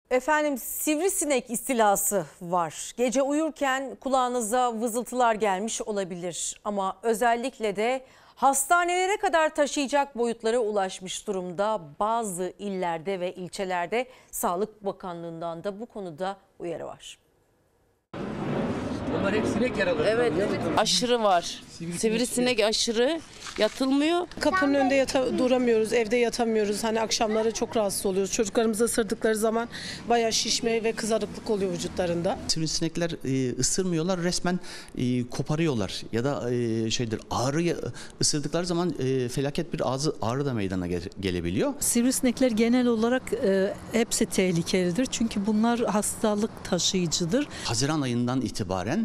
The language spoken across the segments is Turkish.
Efendim, sivrisinek istilası var. Gece uyurken kulağınıza vızıltılar gelmiş olabilir. Ama özellikle de hastanelere kadar taşıyacak boyutlara ulaşmış durumda. Bazı illerde ve ilçelerde Sağlık Bakanlığı'ndan da bu konuda uyarı var. Bunlar hep sinek yaraları. Evet, aşırı var. Sivrisinek aşırı, yatılmıyor. Kapının önünde duramıyoruz, evde yatamıyoruz. Hani akşamları çok rahatsız oluyoruz. Çocuklarımızı ısırdıkları zaman bayağı şişme ve kızarıklık oluyor vücutlarında. Sivrisinekler ısırmıyorlar, resmen koparıyorlar ya da ağrı ısırdıkları zaman felaket bir ağrı da meydana gelebiliyor. Sivrisinekler genel olarak hepsi tehlikelidir. Çünkü bunlar hastalık taşıyıcıdır. Haziran ayından itibaren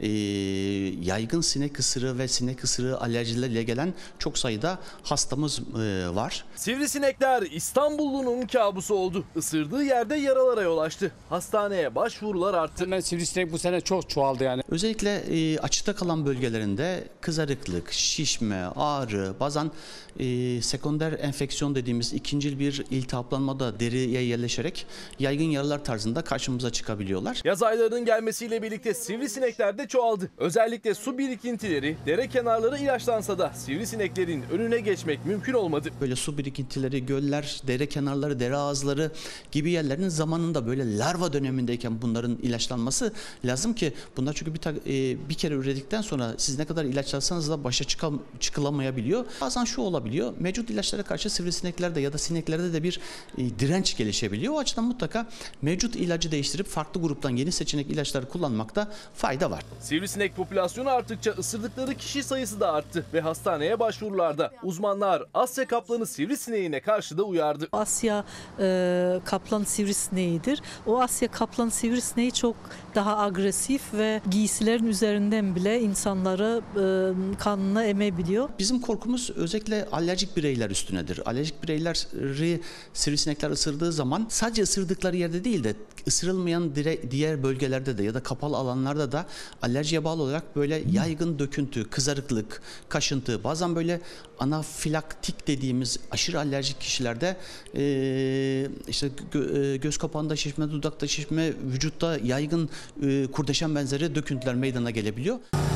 yaygın sinek ısırığı ve sinek ısırığı alerjileriyle gelen çok sayıda hastamız var. Sivrisinekler İstanbullunun kabusu oldu. Isırdığı yerde yaralara yol açtı. Hastaneye başvurular arttı. Sivrisinek bu sene çok çoğaldı yani. Özellikle açıkta kalan bölgelerinde kızarıklık, şişme, ağrı, bazen sekonder enfeksiyon dediğimiz ikincil bir iltihaplanma da deriye yerleşerek yaygın yaralar tarzında karşımıza çıkabiliyorlar. Yaz aylarının gelmesiyle birlikte sivrisinekler de çoğaldı. Özellikle su birikintileri, dere kenarları ilaçlansa da sivrisineklerin önüne geçmek mümkün olmadı. Böyle su birikintileri, göller, dere kenarları, dere ağızları gibi yerlerin zamanında böyle larva dönemindeyken bunların ilaçlanması lazım ki bunlar çünkü bir kere üredikten sonra siz ne kadar ilaçlarsanız da başa çıkılamayabiliyor. Bazen şu olabiliyor, mevcut ilaçlara karşı sivrisineklerde ya da sineklerde de bir direnç gelişebiliyor. O açıdan mutlaka mevcut ilacı değiştirip farklı gruptan yeni seçenek ilaçları kullanmakta fayda var. Sivrisinek popülasyonu arttıkça ısırdıkları kişi sayısı da arttı ve hastaneye başvurularda. Uzmanlar Asya kaplanı sivrisineğine karşı da uyardı. Asya kaplan sivrisineğidir. O Asya kaplan sivrisineği çok daha agresif ve giysilerin üzerinden bile insanları kanına emebiliyor. Bizim korkumuz özellikle alerjik bireyler üstünedir. Alerjik bireyleri sivrisinekler ısırdığı zaman sadece ısırdıkları yerde değil de ısırılmayan diğer bölgelerde de ya da kapalı alanlarda da alerjiye bağlı olarak böyle yaygın döküntü, kızarıklık, kaşıntı, bazen böyle anafilaktik dediğimiz aşırı alerjik kişilerde göz kapağında şişme, dudakta şişme, vücutta yaygın kurdeşen benzeri döküntüler meydana gelebiliyor.